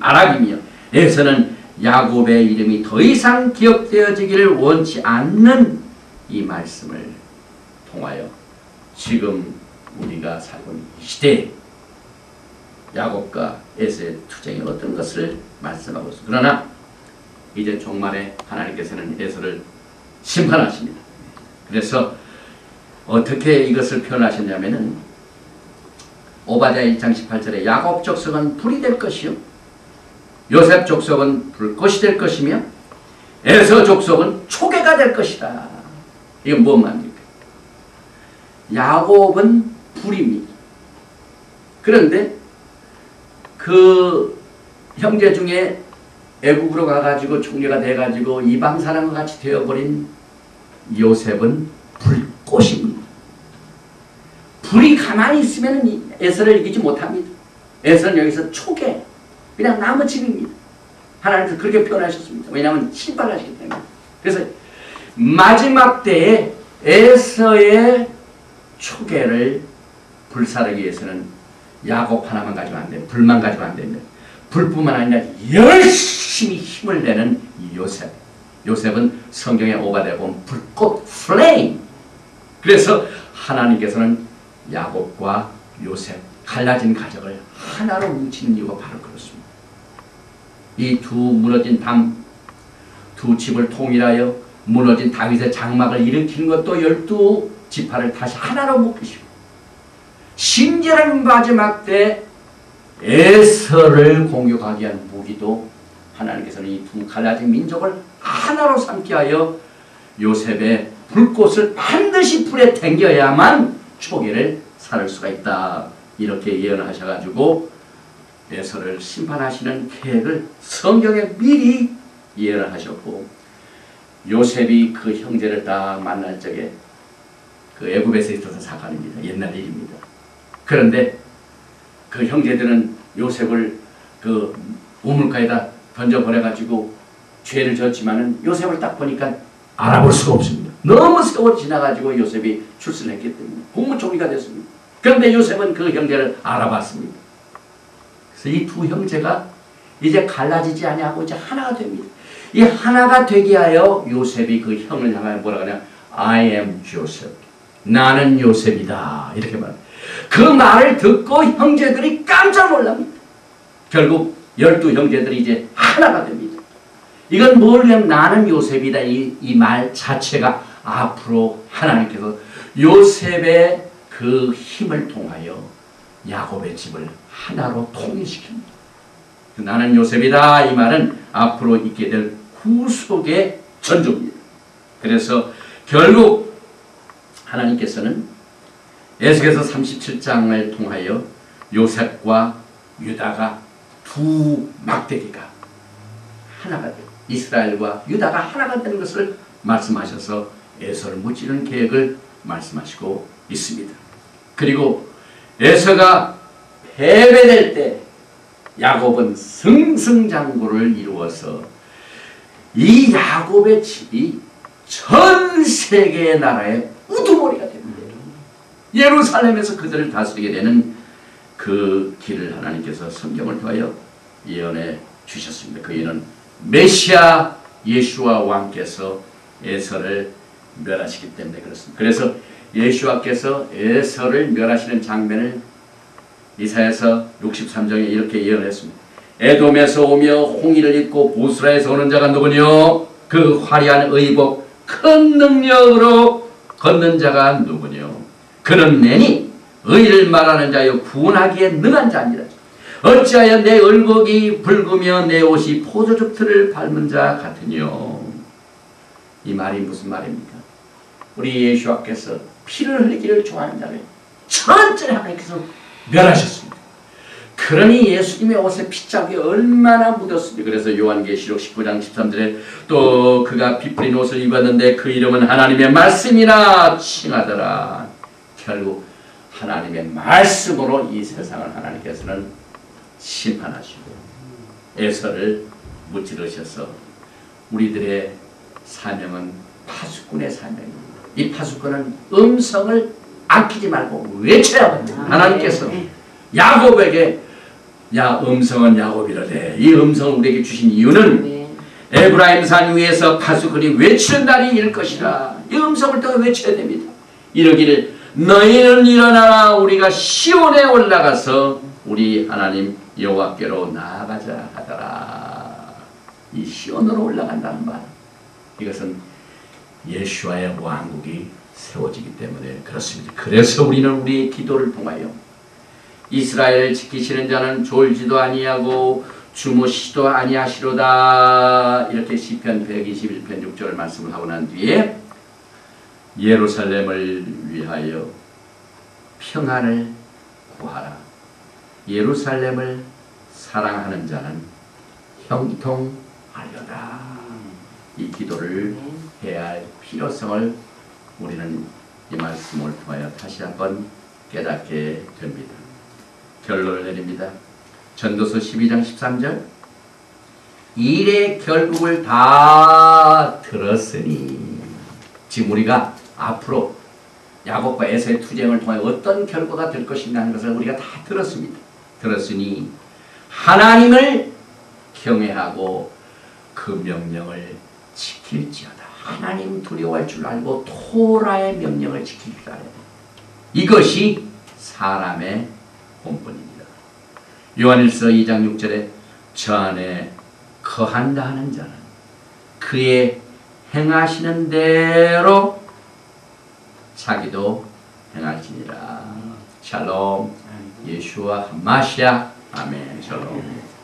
나락이며 에서는 야곱의 이름이 더 이상 기억되어지기를 원치 않는 이 말씀을 통하여 지금 우리가 살고 있는 이 시대에 야곱과 에서의 투쟁이 어떤 것을 말씀하고 있습니다. 그러나 이제 종말에 하나님께서는 에서를 심판하십니다. 그래서 어떻게 이것을 표현하셨냐면은 오바댜 1장 18절에 야곱 족속은 불이 될 것이요 요셉 족속은 불꽃이 될 것이며 에서 족속은 초계가 될 것이다. 이건 뭔 말입니까? 야곱은 불입니다. 그런데 그 형제 중에 애국으로 가가지고 총리가 돼가지고 이방 사람과 같이 되어버린 요셉은 불꽃입니다. 불이 가만히 있으면 에서를 이기지 못합니다. 에서는 여기서 초계, 그냥 나무집입니다. 하나님께서 그렇게 표현하셨습니다. 왜냐하면 심판하시기 때문에. 그래서 마지막 때에 에서의 초계를 불사르기 위해서는 야곱 하나만 가지고 안 됩니다. 불만 가지고 안 됩니다. 불뿐만 아니라 열심히 힘을 내는 이 요셉. 요셉은 성경에 오바댜 보면 불꽃, 플레임. 그래서 하나님께서는 야곱과 요셉, 갈라진 가족을 하나로 뭉치는 이유가 바로 그렇습니다. 이 두 무너진 담, 두 집을 통일하여 무너진 다윗의 장막을 일으키는 것도 12지파를 다시 하나로 묶으시고 심지어는 마지막 때 에서를 공격하기 위한 무기도 하나님께서는 이 두 갈라진 민족을 하나로 삼게 하여 요셉의 불꽃을 반드시 불에 탱겨야만 초계를 살을 수가 있다. 이렇게 예언을 하셔가지고 에서를 심판하시는 계획을 성경에 미리 예언을 하셨고 요셉이 그 형제를 다 만날 적에 그 애굽에서 있었던 사건입니다. 옛날 일입니다. 그런데 그 형제들은 요셉을 그 우물가에다 던져버려가지고 죄를 졌지만은 요셉을 딱 보니까 알아볼 수가 없습니다. 너무 세월이 지나가지고 요셉이 출세했기 때문에 국무총리가 됐습니다. 그런데 요셉은 그 형제를 알아봤습니다. 그래서 이 두 형제가 이제 갈라지지 아니하고 이제 하나가 됩니다. 이 하나가 되게 하여 요셉이 그 형을 향하여 뭐라 하냐? I am Joseph. 나는 요셉이다. 이렇게 말합니다. 그 말을 듣고 형제들이 깜짝 놀랍니다. 결국 12형제들이 이제 하나가 됩니다. 이건 뭘 위한 나는 요셉이다. 이 말 자체가 앞으로 하나님께서 요셉의 그 힘을 통하여 야곱의 집을 하나로 통일시킵니다. 나는 요셉이다. 이 말은 앞으로 있게 될 후속의 전조입니다. 그래서 결국 하나님께서는 에스겔서 37장을 통하여 요셉과 유다가 두 막대기가 하나가 되고 이스라엘과 유다가 하나가 되는 것을 말씀하셔서 에서를 무찌르는 계획을 말씀하시고 있습니다. 그리고 에서가 패배될 때 야곱은 승승장구를 이루어서 이 야곱의 집이 전 세계의 나라의 우두머리가 됩니다. 예루살렘에서 그들을 다스리게 되는 그 길을 하나님께서 성경을 통하여 예언해 주셨습니다. 그 이는 메시아 예수와 왕께서 에서를 멸하시기 때문에 그렇습니다. 그래서 예수와께서 에서를 멸하시는 장면을 이사야서 63장에 이렇게 예언했습니다. 에돔에서 오며 홍의를 입고 보스라에서 오는 자가 누구뇨? 그 화려한 의복 큰 능력으로 걷는 자가 누구뇨? 그는 내니 의를 말하는 자여 구원하기에 능한 자니라. 어찌하여 내 얼굴이 붉으며 내 옷이 포도즙 틀을 밟은 자 같으뇨? 이 말이 무슨 말입니까? 우리 예수와께서 피를 흘리기를 좋아하는 자를 천천히 하나님께서 멸하셨습니다. 그러니 예수님의 옷에 피자국이 얼마나 묻었습니까? 그래서 요한계시록 19장 13절에 또 그가 피 뿌린 옷을 입었는데 그 이름은 하나님의 말씀이라 칭하더라. 결국 하나님의 말씀으로 이 세상을 하나님께서는 심판하시고 에서를 무찌르셔서 우리들의 사명은 파수꾼의 사명입니다. 이 파수꾼은 음성을 아끼지 말고 외쳐야 합니다. 하나님께서 야곱에게 야 음성은 야곱이라되. 이 음성을 우리에게 주신 이유는 에브라임 산 위에서 파수꾼이 외치는 날이 일 것이라. 이 음성을 또 외쳐야 됩니다. 이러기를 너희는 일어나라 우리가 시온에 올라가서 우리 하나님 여호와께로 나아가자 하더라. 이 시온으로 올라간다는 말, 이것은 예수와의 왕국이 세워지기 때문에 그렇습니다. 그래서 우리는 우리의 기도를 통하여 이스라엘을 지키시는 자는 졸지도 아니하고 주무시도 아니하시로다. 이렇게 시편 121편 6절 말씀을 하고 난 뒤에 예루살렘을 위하여 평안을 구하라. 예루살렘을 사랑하는 자는 형통하려다. 이 기도를 해야 할 필요성을 우리는 이 말씀을 통하여 다시 한번 깨닫게 됩니다. 결론을 내립니다. 전도서 12장 13절 일의 결국을 다 들었으니. 지금 우리가 앞으로 야곱과 에서의 투쟁을 통해 어떤 결과가 될 것인가 하는 것을 우리가 다 들었습니다. 들었으니 하나님을 경외하고 그 명령을 지킬지어다. 하나님 두려워할 줄 알고 토라의 명령을 지킬지어다. 이것이 사람의 본분입니다. 요한일서 2장 6절에 저 안에 거한다 하는 자는 그의 행하시는 대로 자기도 행할지니라. 샬롬. 예수와 마시아. 아멘. 샬롬.